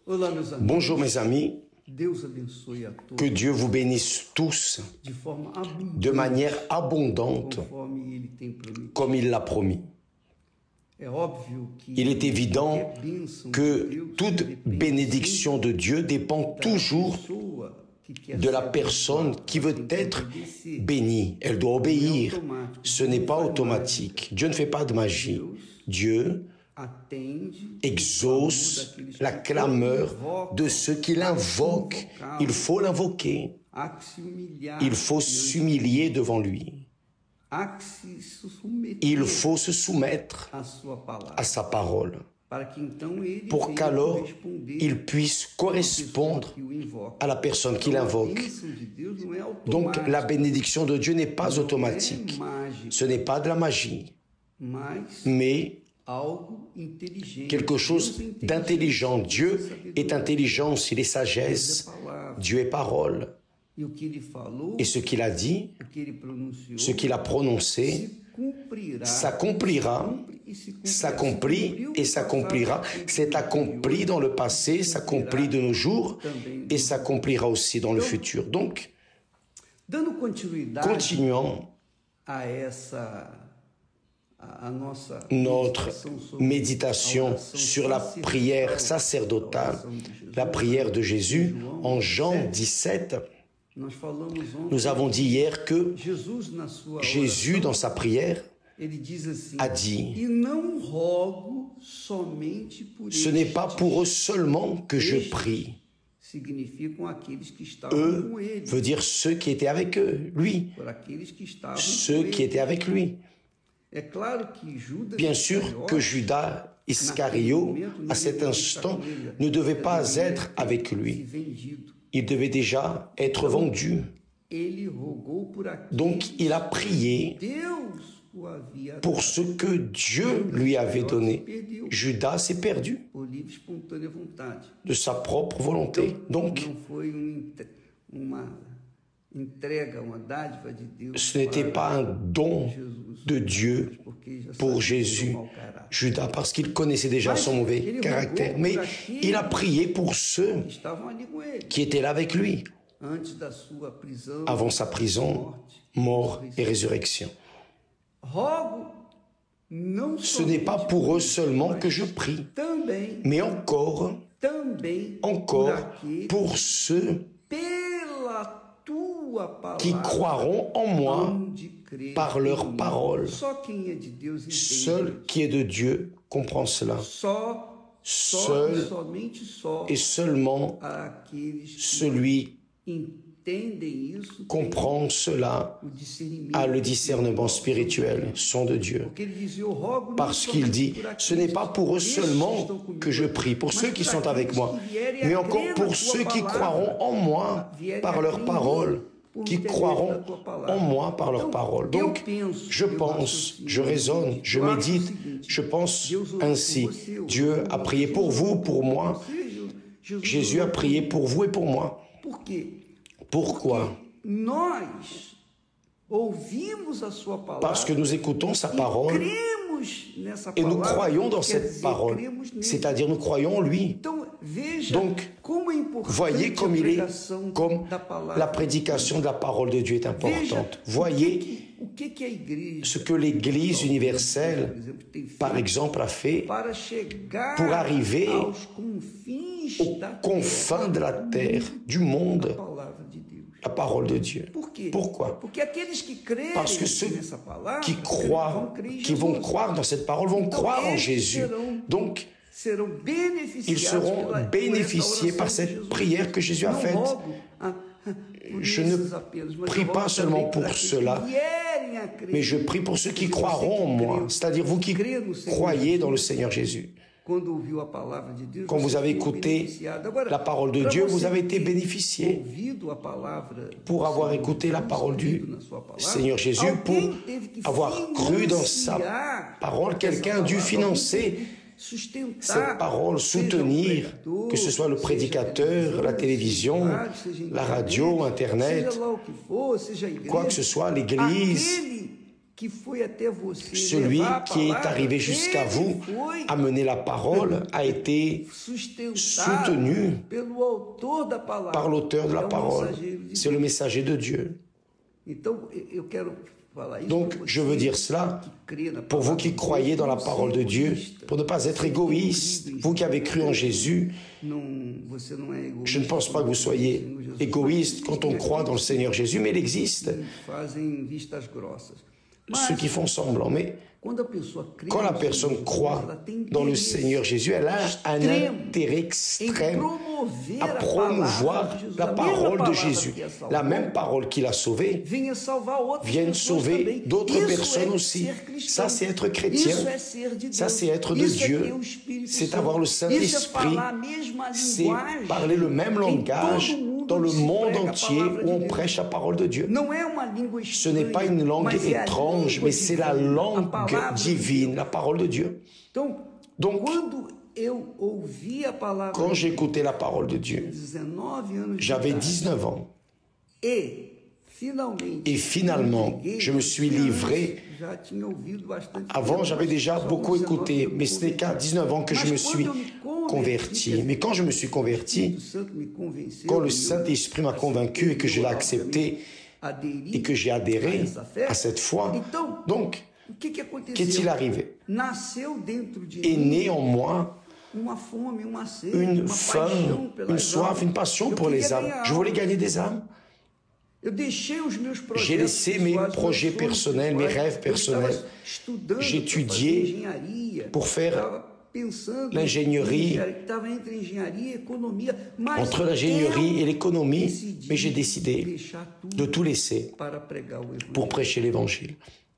Olá, meus amigos. Bonjour mes amis, Deus abençoe a todos que Dieu vous bénisse tous de forma abundante, de manière abondante conforme Ele tem prometido. comme il l'a promis. É óbvio que Il est évident qualquer bênção de que Deus toute depende bénédiction de Dieu dépend da toujours pessoa que quer de la ser personne abençoada. qui veut Ela tem que être obedecer. bénie. Elle doit obéir. Ce n'est pas automatique. Dieu ne fait pas de magie. Dieu Atende exauce la clameur de ceux qui l'invoquent. Il faut l'invoquer. há que se humilhar, Il faut s'humilier devant lui. há que se submeter Il faut se soumettre à sua palavra, à sa parole para que então ele pour venha qu'alors corresponder il puisse à correspondre pessoa que o invoca. à la personne qui Então, a l'invoque. bênção de Deus não é Donc automática, la bénédiction de Dieu n'est pas automatique. mágica, Ce n'est pas de la magie, mas mais algo inteligente. quelque chose Deus é inteligente. d'intelligent. Dieu est intelligence, il est sagesse. Dieu est parole. E o que ele falou, Et ce qu'il a dit, o que ele pronunciou, ce qu'il a prononcé, s'accomplira, s'accomplit et s'accomplira. C'est accompli dans le passé, s'accomplit de nos jours et s'accomplira aussi dans le futur. Donc, Dando continuidade continuons a essa a nossa notre sobre méditation a oração sur la prière sacerdotale, la prière de Jésus en Jean 17. Nós falamos ontem, Nous avons dit hier que Jesus na sua Jésus, dans sa prière, ele diz assim: a dit, e não rogo somente por ce n'est pas estes, pour eux seulement que je prie. significam aqueles que estavam Eux com ele, veut dire ceux qui étaient avec eux, lui, por aqueles que estavam ceux com qui ele. étaient avec lui. É claro que Judas Bien sûr Iscariote, que Judas Iscario, à cet instant, ne devait pas être avec se lui. vendido. Il devait déjà être vendu. Ele rogou por aqueles Donc il a prié Deus o havia pour ce que Dieu lui avait donné. Judas s'est perdu por livre e espontânea vontade. de sa propre volonté. Donc Não foi uma entrega, uma dádiva de Deus. ce n'était pas un don de Dieu porque já pour sabia Jésus, do mau caráter. Judas, parce qu'il connaissait déjà son mauvais caractère. Mais il a prié pour ceux Que estavam ali com ele qui étaient là avec lui, antes da sua prisão, avant sa prison, mort et résurrection. rogo não Ce n'est pas pour eux seulement que je prie, também mais encore por aqueles pour ceux pela tua palavra qui croiront en moi hão de crer par leur em mim. parole. Só quem é de Deus entende. Seul qui est de Dieu comprend cela. Só Seul e somente só et seulement aqueles que celui entendem isso comprend cela o discernimento. a le discernement spirituel, sont de Dieu. Porque ele dizia, eu rogo não Parce qu'il somente dit, por aqueles ce n'est pas pour eux que seulement estão comigo, que je prie, pour mas ceux qui por sont avec aqueles moi, que vierem a mais crer encore na pour tua ceux qui palavra, croiront en moi vierem par a leur crer em parole, mim, por qui intermédio croiront da tua palavra. en moi par leur Então, parole. eu Donc, penso, je eu pense, raciocino, je raisonne, je eu acho o médite, seguinte, je pense Deus orou ainsi. por você, Dieu orou a por prié você, pour vous, orou pour moi. você, Jesus Jésus a orou prié por pour vous et pour moi. Por quê? Pourquoi? Nós ouvimos a sua palavra. Parce que nous écoutons sa parole cremos nessa et nous palavra, croyons dans quer cette dizer, parole. cremos nele. C'est-à-dire nous croyons en lui. Então, veja Donc, como é importante Voyez comme a il est, pregação comme da palavra. la prédication de la parole de Dieu est Veja importante. Voyez o que é a igreja, ce que l'Église por universelle, exemplo, tem feito par exemple, a fait para chegar pour arriver aos confins aux da confins de la terre, du da monde, palavra de Deus. la parole de Dieu. Por quê? Pourquoi? Porque aqueles que crerem Parce que ceux nessa palavra qui croient, qui vont croire dans cette parole, vont croire en Jésus. Donc, serão ils seront bénéficiés par cette prière que Jésus a faite. Je ne prie pas seulement pour cela, mais je prie pour ceux qui croiront en moi, c'est-à-dire vous qui croyez dans le Seigneur Jésus. Quand vous avez écouté la parole de Dieu, vous avez été bénéficié. Pour avoir écouté la parole du Seigneur Jésus, pour avoir cru dans sa parole, quelqu'un a dû financer cette parole, soutenir, que ce soit le prédicateur, la télévision, la radio, Internet, quoi que ce soit, l'Église, Celui qui est arrivé jusqu'à vous, amener la parole, a été soutenu par l'auteur de la parole. C'est le messager de Dieu. Donc, je veux dire cela pour vous qui croyez dans la parole de Dieu, pour ne pas être égoïste. Vous qui avez cru en Jésus, je ne pense pas que vous soyez égoïste quand on croit dans le Seigneur Jésus, mais il existe ceux qui font semblant. Mais quand la personne croit dans le Seigneur Jésus, elle a un intérêt extrême à promouvoir la parole de Jésus. La même parole qui l'a sauvé vient sauver d'autres personnes aussi. Ça, c'est être chrétien. Ça, c'est être de Dieu. C'est avoir le Saint-Esprit. C'est parler le même langage dans le monde entier où on prêche la parole de Dieu. Ce n'est pas une langue étrange, mais c'est la langue divine, la parole de Dieu. Donc, quand j'écoutais la parole de Dieu, j'avais 19 ans. Et finalement, je me suis livré. Avant, j'avais déjà beaucoup écouté, mais ce n'est qu'à 19 ans que je me suis converti. Mais quand je me suis converti, quand le Saint-Esprit m'a convaincu et que je l'ai accepté et que j'ai adhéré à cette foi, donc, qu'est-il arrivé? Est né en moi une faim, une soif, une passion pour les âmes. Je voulais gagner des âmes. J'ai laissé mes projets personnels, mes rêves personnels. J'étudiais pour faire l'ingénierie, entre l'ingénierie et l'économie, mais j'ai décidé de tout laisser pour prêcher l'Évangile.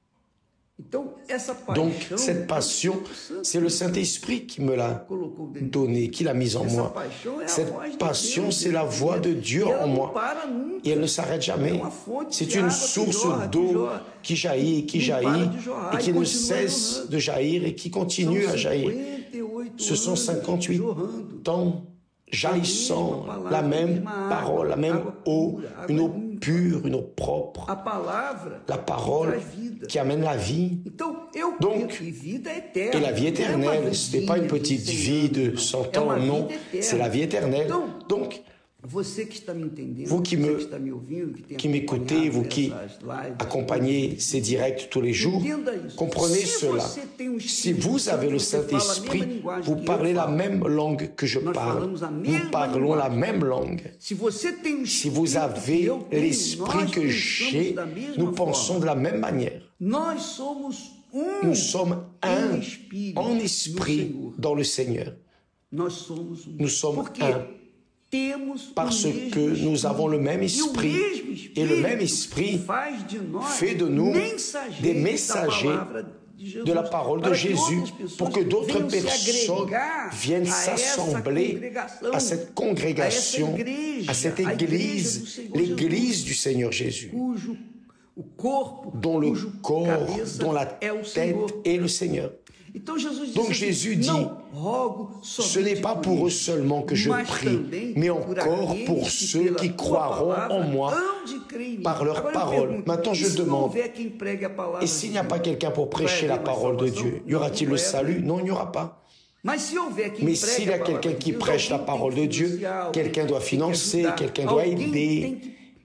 Donc, cette passion, c'est le Saint-Esprit qui me l'a donnée, qui l'a mise en moi. Cette passion, c'est la voix de Dieu en moi. Et elle ne s'arrête jamais. C'est une source d'eau qui jaillit, et qui ne cesse de jaillir et qui continue à jaillir. Ce sont 58 ans jaillissant, la même parole, la même eau, une eau pure, une eau propre. La parole qui amène la vie. Donc, et la vie éternelle, ce n'est pas une petite vie de 100 ans, non, c'est la vie éternelle. Donc, vous qui m'écoutez, vous qui accompagnez ces directs tous les jours, comprenez cela. Si vous avez le Saint-Esprit, vous parlez la même langue que je parle. Nous parlons la même langue. Si vous avez l'Esprit que j'ai, nous pensons de la même manière. Nous sommes un en esprit dans le Seigneur. Nous sommes un. Parce que nous avons le même esprit et le même esprit fait de nous des messagers de la parole de Jésus pour que d'autres personnes viennent s'assembler à cette congrégation, à cette église, l'église du Seigneur Jésus, dont le corps, dont la tête est le Seigneur. Donc Jésus dit, ce n'est pas pour eux seulement que je prie, mais encore pour ceux qui croiront en moi par leur parole. Maintenant je demande, et s'il n'y a pas quelqu'un pour prêcher la parole de Dieu, y aura-t-il le salut? Non, il n'y aura pas. Mais s'il y a quelqu'un qui prêche la parole de Dieu, quelqu'un doit financer, quelqu'un doit aider.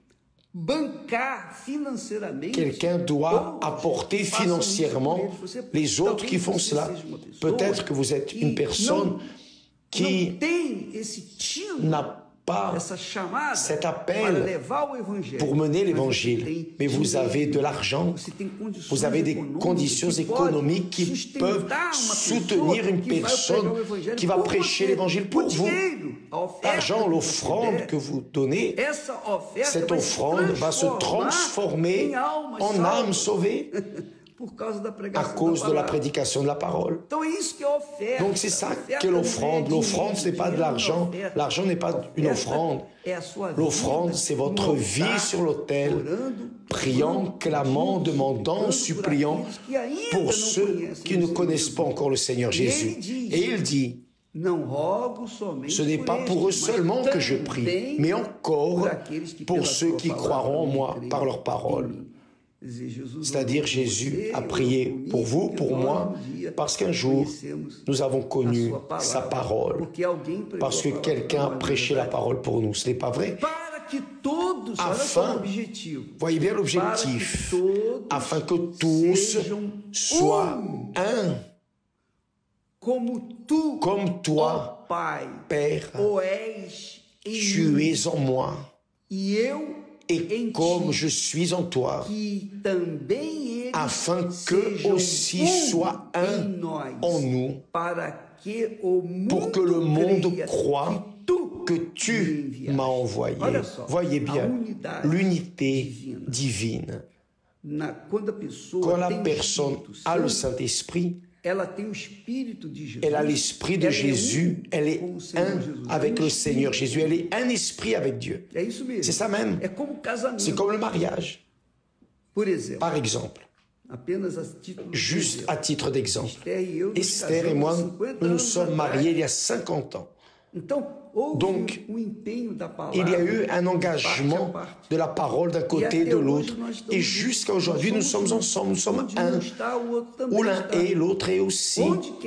Quelqu'un doit apporter financièrement les autres qui font cela. Peut-être que vous êtes une personne qui n'a pas cet appel pour mener l'Évangile, mais vous avez de l'argent, vous avez des conditions économiques qui peuvent soutenir une personne qui va prêcher l'Évangile pour vous. L'argent, l'offrande que vous donnez, cette offrande va se transformer en âme sauvée à cause de la prédication de la parole. Donc c'est ça qu'est l'offrande. L'offrande, ce n'est pas de l'argent. L'argent n'est pas une offrande. L'offrande, c'est votre vie sur l'autel, priant, clamant, demandant, suppliant pour ceux qui ne connaissent pas encore le Seigneur Jésus. Et il dit, ce n'est pas pour eux seulement que je prie, mais encore pour ceux qui croiront en moi par leur parole. C'est-à-dire Jésus a prié pour vous, pour moi, parce qu'un jour, nous avons connu sa parole, parce que quelqu'un a prêché la parole pour nous. Ce n'est pas vrai. Afin, voyez bien l'objectif, afin que tous soient un, comme toi, Père, tu es en moi, et comme je suis en toi, afin qu'eux aussi soient un en nous, pour que le monde croie que tu m'as envoyé. Voyez bien l'unité divine. Quand la personne a le Saint-Esprit, elle a l'Esprit de Jésus, elle est un avec le Seigneur Jésus, elle est un esprit avec Dieu. C'est ça même. C'est comme le mariage. Par exemple, juste à titre d'exemple, Esther et moi, nous nous sommes mariés il y a 50 ans. Donc, il y a eu un engagement de la parole d'un côté et de l'autre. Et jusqu'à aujourd'hui, nous sommes ensemble, nous sommes un. Où l'un est, l'autre est aussi.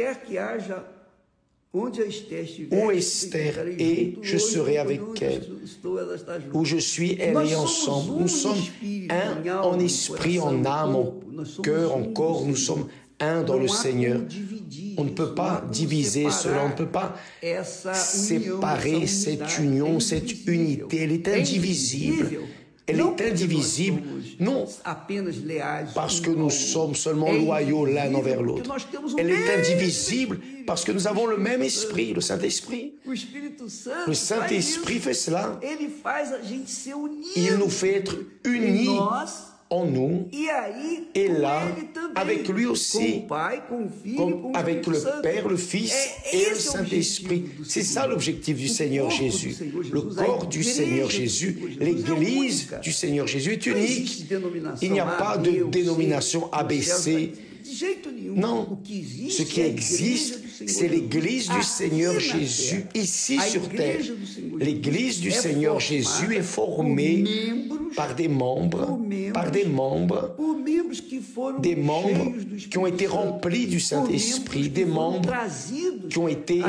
Où Esther est, je serai avec elle. Où je suis, elle est ensemble. Nous sommes un en esprit, en âme, en cœur, en corps. Nous sommes un dans le Seigneur. On ne peut pas diviser cela, on ne peut pas séparer cette union, cette unité. Elle est indivisible. Elle est indivisible, non parce que nous sommes seulement loyaux l'un envers l'autre. Elle est indivisible parce que nous avons le même esprit, le Saint-Esprit. Le Saint-Esprit fait cela. Il nous fait être unis en nous, et là, avec lui aussi, comme avec le Père, le Fils et le Saint-Esprit. C'est ça l'objectif du Seigneur Jésus. Le corps du Seigneur Jésus, l'Église du Seigneur Jésus est unique. Il n'y a pas de dénomination ABC. Non, ce qui existe, c'est l'Église du Seigneur Jésus ici sur terre. L'Église du Seigneur Jésus est formée par des membres qui ont été remplis du Saint-Esprit, des membres qui ont été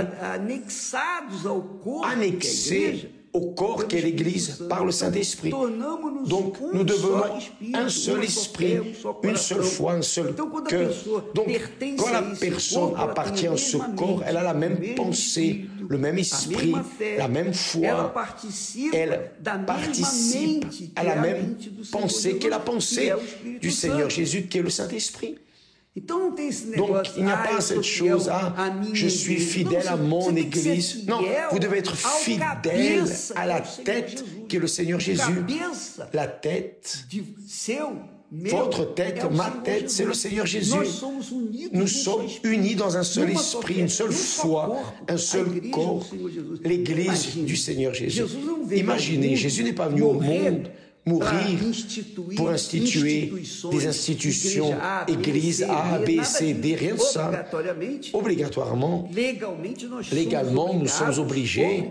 annexés au corps qu'est l'Église par le Saint-Esprit. Donc, nous devenons un seul esprit, une seule foi, un seul cœur. Donc, quand la personne appartient à ce corps, elle a la même pensée, le même esprit, la même foi. Elle participe à la même pensée qu'est la pensée du Seigneur Jésus, qui est le Saint-Esprit. Donc, il n'y a pas cette chose, je suis fidèle à mon Église. Non, vous devez être fidèle à la tête qui est le Seigneur Jésus. La tête, votre tête, ma tête, c'est le Seigneur Jésus. Nous sommes unis dans un seul esprit, une seule foi, un seul corps, l'Église du Seigneur Jésus. Imaginez, Jésus n'est pas venu au monde mourir pour instituer des institutions, églises A, B, C, D, rien de ça. Obligatoirement, légalement, nous sommes obligés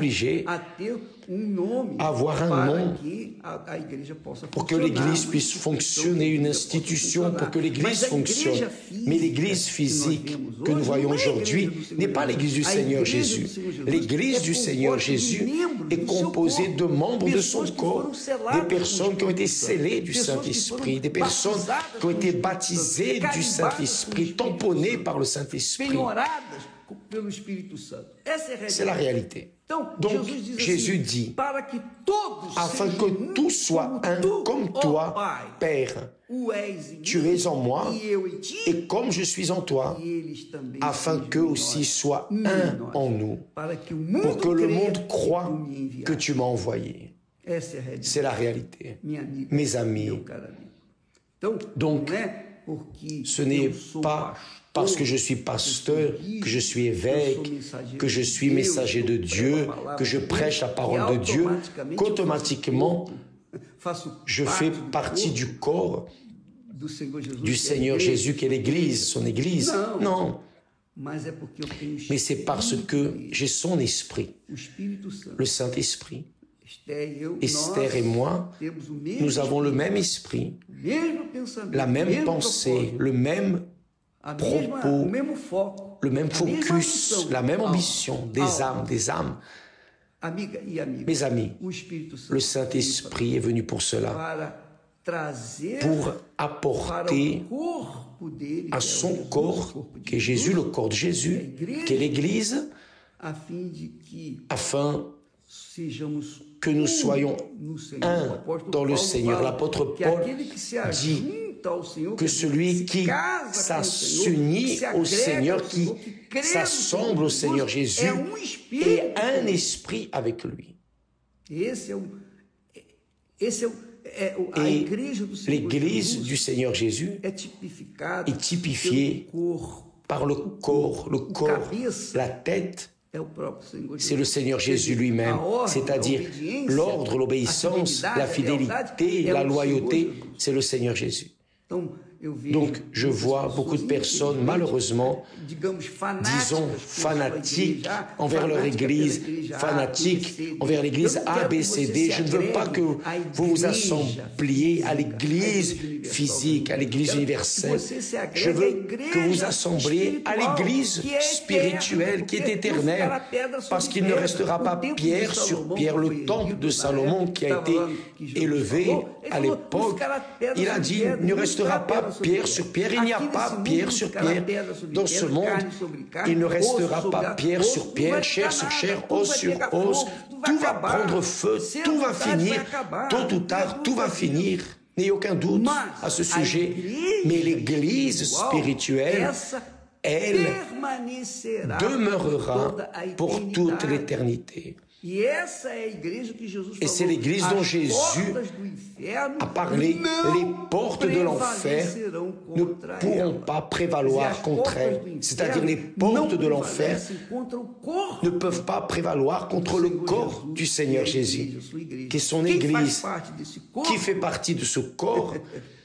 à avoir un nom pour que l'Église puisse fonctionner, une institution pour que l'Église fonctionne. Mais l'Église physique que nous voyons aujourd'hui n'est pas l'Église du Seigneur Jésus. L'Église du Seigneur Jésus est composée de membres de son corps, des personnes qui ont été scellées du Saint-Esprit, des personnes qui ont été baptisées du Saint-Esprit, tamponnées par le Saint-Esprit. C'est la réalité. Donc, Jésus dit, afin que tous soient un comme toi, Père, tu es en moi, et comme je suis en toi, afin qu'eux aussi soient un en nous, pour que le monde croie que tu m'as envoyé. C'est la réalité, mes amis. Donc, ce n'est pas parce que je suis pasteur, que je suis évêque, que je suis messager de Dieu, que je prêche la parole de Dieu, qu'automatiquement, je fais partie du corps du Seigneur Jésus qui est l'Église, son Église. Non. Mais c'est parce que j'ai son esprit, le Saint-Esprit, Esther et moi, nous avons le même esprit, la même pensée, le même propos, le même focus, la même ambition des âmes. Mes amis, le Saint-Esprit est venu pour cela, pour apporter à son corps, qui est Jésus, le corps de Jésus, qui est l'Église, afin que nous soyons un dans le Seigneur. L'apôtre Paul dit que celui qui s'unit au Seigneur, qui s'assemble au Seigneur Jésus, est un esprit avec lui. Et l'Église du Seigneur Jésus est typifiée par le corps, la tête. C'est le Seigneur Jésus lui-même, c'est-à-dire l'ordre, l'obéissance, la fidélité, la loyauté, c'est le Seigneur Jésus. Donc, je vois beaucoup de personnes, malheureusement, disons, fanatiques envers leur Église, fanatiques envers l'Église ABCD. Je ne veux pas que vous vous assembliez à l'Église physique, à l'Église universelle. Je veux que vous assembliez à l'Église spirituelle qui est éternelle, parce qu'il ne restera pas pierre sur pierre. Le temple de Salomon qui a été élevé à l'époque, il a dit, il ne restera pas pierre sur pierre, il n'y a pas pierre sur pierre dans ce monde, il ne restera pas pierre sur pierre, chair sur chair, os sur os, tout va prendre feu, tout va finir, tôt ou tard, tout va finir, n'ayez aucun doute à ce sujet, mais l'Église spirituelle, elle demeurera pour toute l'éternité. Et c'est l'Église dont Jésus a parlé. Les portes de l'enfer ne pourront pas prévaloir contre elle. C'est-à-dire les portes de l'enfer ne peuvent pas prévaloir contre le corps du Seigneur Jésus, qui est son Église, qui fait partie de ce corps,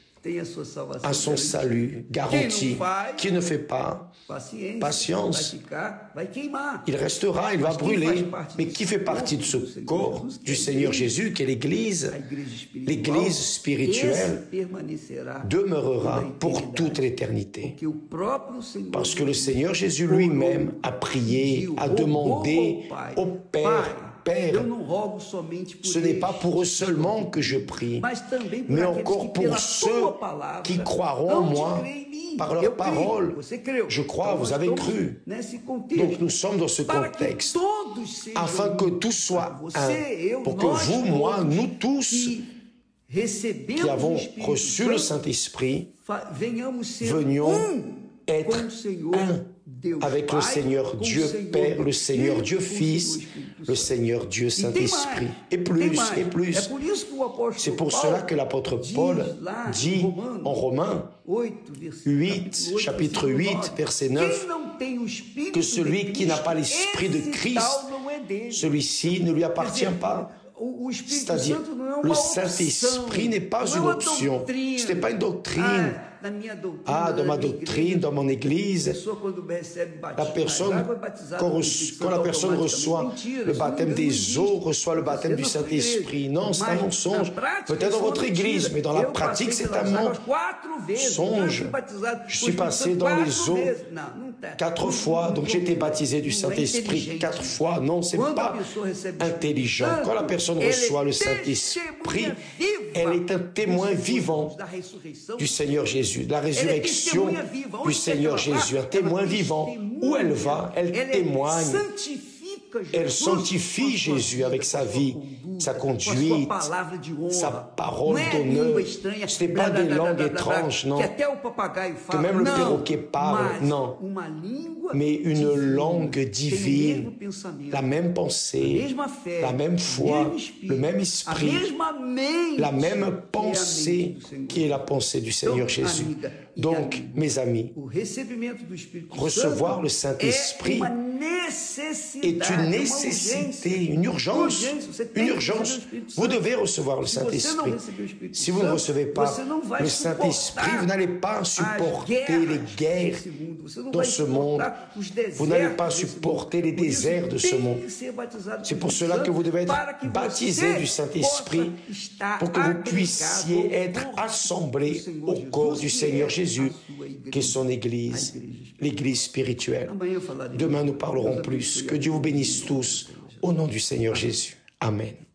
à son salut garanti. Qui ne fait pas, patience, il restera, il va brûler. Mais qui fait partie de ce corps du Seigneur Jésus, qui est l'Église spirituelle, demeurera pour toute l'éternité. Parce que le Seigneur Jésus lui-même a prié, a demandé au Père, Père, ce n'est pas pour eux seulement que je prie, mais encore pour ceux qui croiront en moi par leur parole. Je crois, vous avez cru. Donc nous sommes dans ce contexte, afin que tout soit un, pour que vous, moi, nous tous, qui avons reçu le Saint-Esprit, venions être un avec le Seigneur Dieu Père, le Seigneur Dieu Fils, le Seigneur Dieu Saint-Esprit, et plus, et plus. C'est pour cela que l'apôtre Paul dit en Romains 8, chapitre 8, verset 9, que celui qui n'a pas l'Esprit de Christ, celui-ci ne lui appartient pas. C'est-à-dire, le Saint-Esprit n'est pas une option, ce n'est pas une doctrine. Dans ma doctrine, dans mon Église, la personne, quand la personne reçoit le baptême des eaux, reçoit le baptême du Saint-Esprit. Non, c'est un mensonge. Peut-être dans votre Église, mais dans la pratique, c'est un mensonge. Je suis passé dans les eaux 4 fois, donc j'ai été baptisé du Saint-Esprit 4 fois. Non, c'est pas intelligent. Quand la personne reçoit le Saint-Esprit, elle est un témoin vivant du Seigneur Jésus, de la résurrection du Seigneur Jésus, un témoin vivant. Où elle va, elle témoigne. Elle sanctifie Jésus avec sa vie, sa conduite, sa parole d'honneur. Ce n'est pas des langues étranges, non. Que même le perroquet parle, non. Mais une langue divine, la même pensée, la même foi, le même esprit, la même pensée qui est la pensée du Seigneur Jésus. Donc, mes amis, recevoir le Saint-Esprit est une une nécessité, une urgence. Une urgence. Vous devez recevoir le Saint-Esprit. Si vous ne recevez pas le Saint-Esprit, vous n'allez pas supporter les guerres dans ce monde. Vous n'allez pas supporter les déserts de ce monde. C'est pour cela que vous devez être baptisé du Saint-Esprit pour que vous puissiez être assemblés au corps du Seigneur Jésus, qui est son Église, l'Église spirituelle. Demain, nous parlerons plus. Que Dieu vous bénisse tous, au nom du Seigneur Jésus. Amen.